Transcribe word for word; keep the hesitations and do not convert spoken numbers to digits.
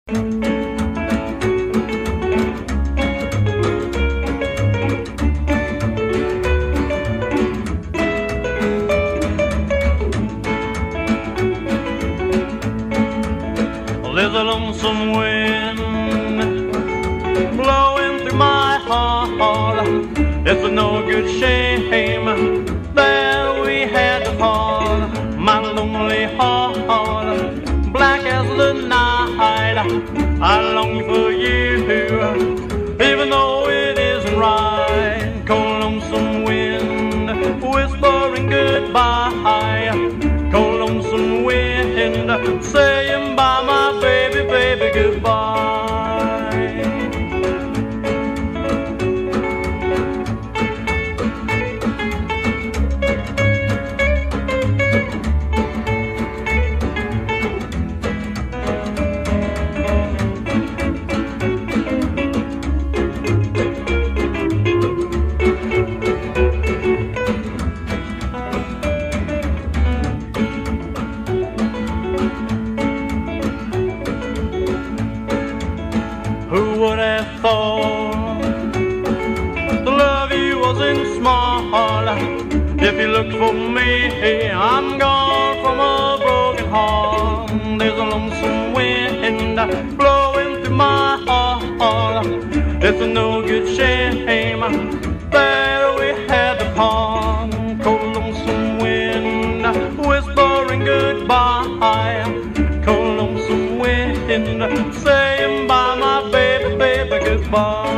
There's a lonesome wind blowing through my heart. It's a no good shame that we had to part. My lonely heart, black as the night, I long for you, even though it isn't right. Cold lonesome wind whispering goodbye. Cold lonesome wind saying bye, my baby, baby, goodbye. Who would have thought the love you wasn't smart? If you look for me, I'm gone from a broken heart. There's a lonesome wind blowing through my heart. It's a no good shame that we had to part. Cold lonesome wind whispering goodbye. Cold lonesome wind saying bye, my baby, baby, goodbye.